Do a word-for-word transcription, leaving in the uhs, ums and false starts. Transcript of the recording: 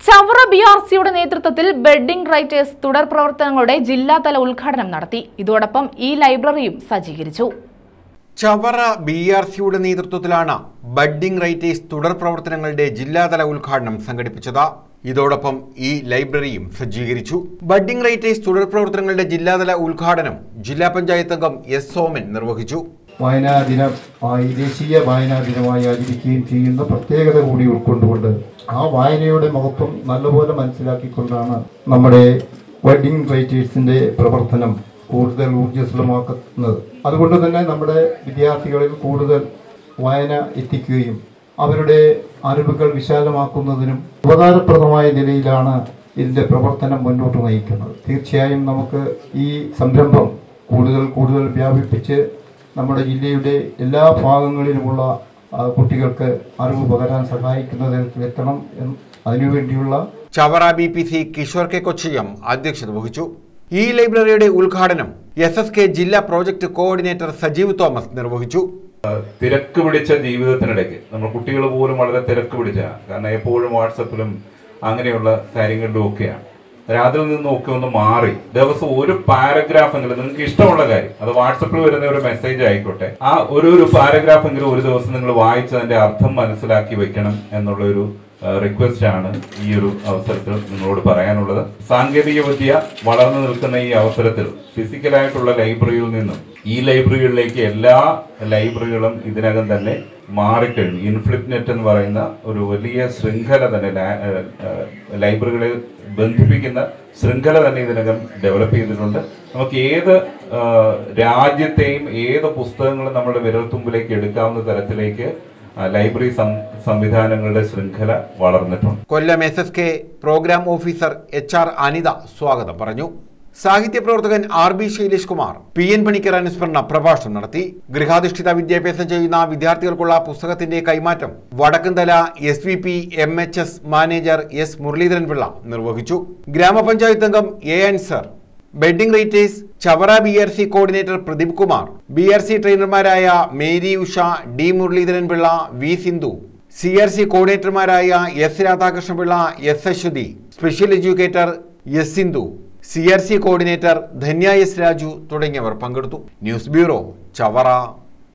Chavara B R സിയുടെ നേതൃത്വത്തിൽ bedding writers തുടർ പ്രവർത്തനങ്ങളുടെ ജില്ലാതല ഉദ്ഘാടനം നടത്തി. ഇതോടൊപ്പം ഈ ലൈബ്രറിയും സജ്ജീകരിച്ചു. ചവറ ബി ആർ സിയുടെ നേതൃത്വത്തിലാണ് ബെഡിംഗ് റൈറ്റേഴ്സ് തുടർ പ്രവർത്തനങ്ങളുടെ ജില്ലാതല ഉദ്ഘാടനം സംഘടിപ്പിച്ചത്. ഇതോടൊപ്പം ഈ ലൈബ്രറിയും സജ്ജീകരിച്ചു. ബെഡിംഗ് റൈറ്റേഴ്സ് തുടർ പ്രവർത്തനങ്ങളുടെ ജില്ലാതല ഉദ്ഘാടനം ജില്ലാ പഞ്ചായത്ത് അംഗം എസ് സോമൻ നിർവഹിച്ചു. വായനാ ദിനമായി ദേശീയ വായനാ ദിനമായി ആചരിക്കുകയും ചെയ്യുന്ന പ്രത്യേകത കൂടി ഉൾക്കൊണ്ടുകൊണ്ട് ആ വായനയുടെ മഹത്വം നല്ലപോലെ മനസ്സിലാക്കിക്കൊണ്ടാണ് നമ്മുടെ ബെഡിംഗ് റൈറ്റേഴ്സിന്റെ പ്രവർത്തനം കൂടുതൽ ഊർജ്ജസ്വലമാക്കുന്നത്. അതുകൊണ്ട് തന്നെ നമ്മുടെ വിദ്യാർത്ഥികളിൽ കൂടുതൽ വായന എത്തിക്കുകയും അവരുടെ അറിവുകൾ വിശാലമാക്കുന്നതിനും ഉപകാരപ്രദമായ നിലയിലാണ് ഇതിന്റെ പ്രവർത്തനം മുന്നോട്ട് നയിക്കുന്നത്. തീർച്ചയായും നമുക്ക് ഈ സംരംഭം കൂടുതൽ കൂടുതൽ വ്യാപിപ്പിച്ച് നമ്മുടെ ജില്ലയുടെ എല്ലാ ഭാഗങ്ങളിലുമുള്ള കുട്ടികൾക്ക് അറിവ് പകരാൻ സഹായിക്കുന്ന തരത്തിലെത്തണം. അതിനുവേണ്ടിയുള്ള Chavara B P C Kishore K കൊച്ചിയം അധ്യക്ഷത വഹിച്ചു. ഈ ലൈബ്രറിയുടെ ഉദ്ഘാടനം എസ് എസ് കെ ജില്ലാ പ്രോജക്ട് കോർഡിനേറ്റർ സജീവ് തോമസ് നിർവഹിച്ചു. തിരക്ക് പിടിച്ച ജീവിതത്തിനിടയ്ക്ക് നമ്മൾ കുട്ടികൾ പോലും വളരെ തിരക്ക് പിടിച്ചാണ്. കാരണം എപ്പോഴും വാട്സപ്പിലും അങ്ങനെയുള്ള കാര്യങ്ങളിലും ഒക്കെയാണ്. അതിൽ നിന്നൊക്കെ ഒന്ന് മാറി ദിവസം ഒരു പാരഗ്രാഫ് എങ്കിലും നിങ്ങൾക്ക് ഇഷ്ടമുള്ള കാര്യം, അത് വാട്സപ്പിൽ വരുന്ന ഒരു മെസ്സേജ് ആയിക്കോട്ടെ, ആ ഒരു ഒരു പാരഗ്രാഫ് എങ്കിലും ഒരു ദിവസം നിങ്ങൾ വായിച്ച് അതിന്റെ അർത്ഥം മനസ്സിലാക്കി വെക്കണം എന്നുള്ള ഒരു റിക്വസ്റ്റ് ആണ് ഈ ഒരു അവസരത്തിൽ നിങ്ങളോട് പറയാനുള്ളത്. സാങ്കേതിക വിദ്യ വളർന്നു നിൽക്കുന്ന ഈ അവസരത്തിൽ ഫിസിക്കലായിട്ടുള്ള ലൈബ്രറിയിൽ നിന്നും ഈ ലൈബ്രറികളിലേക്ക് എല്ലാ ലൈബ്രറികളും ഇതിനകം തന്നെ മാറിക്കഴിഞ്ഞു. ഇൻഫ്ലിറ്റ് നെറ്റ് എന്ന് പറയുന്ന ഒരു വലിയ ശൃംഖല തന്നെ, ലൈബ്രറികളെ ബന്ധിപ്പിക്കുന്ന ശൃംഖല തന്നെ ഇതിനകം ഡെവലപ്പ് ചെയ്തിട്ടുണ്ട്. നമുക്ക് ഏത് രാജ്യത്തെയും ഏത് പുസ്തകങ്ങളും നമ്മുടെ വിരൽത്തുമ്പിലേക്ക് എടുക്കാവുന്ന തരത്തിലേക്ക് ലൈബ്രറി സംവിധാനങ്ങളുടെ ശൃംഖല വളർന്നിട്ടുണ്ട്. Kollam S S K programme officer H R Anitha സ്വാഗതം പറഞ്ഞു. സാഹിത്യ പ്രവർത്തകൻ R B Shailesh Kumar P N Panicker അനുസ്മരണ പ്രഭാഷണം നടത്തി. ഗൃഹാധിഷ്ഠിത വിദ്യാഭ്യാസം ചെയ്യുന്ന വിദ്യാർത്ഥികൾക്കുള്ള പുസ്തകത്തിന്റെ കൈമാറ്റം Vadakkanthala S V P M H S manager S Muraleedharan Pillai നിർവഹിച്ചു. ഗ്രാമപഞ്ചായത്ത് അംഗം A Ansar, budding writers Chavara B R C coordinator Pradeep Kumar, B R C ട്രെയിനർമാരായ Mary Usha, D Muraleedharan Pillai, V Sindhu, C R C കോർഡിനേറ്റർമാരായ S Radhakrishnapillai, S Aswathy, special educator S Sindhu, C R C coordinator Dhanya S Raju തുടങ്ങിയവർ പങ്കെടുത്തു. News bureau, Chavara.